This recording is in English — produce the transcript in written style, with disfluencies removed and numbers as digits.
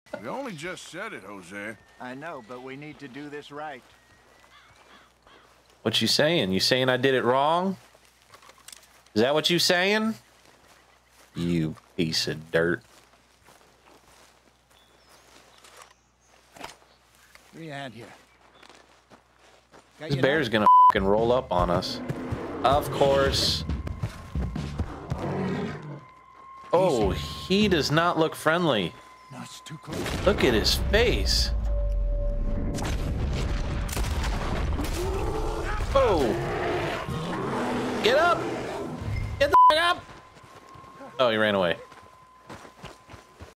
We only just said it, Jose. I know, but we need to do this right. What you saying? You saying I did it wrong? Is that what you saying? You piece of dirt. Where you at here? This bear's gonna fucking roll up on us. Of course. Oh, he does not look friendly. No, it's too close. Look at his face. Oh. Get up. Get the fuck up. Oh, he ran away.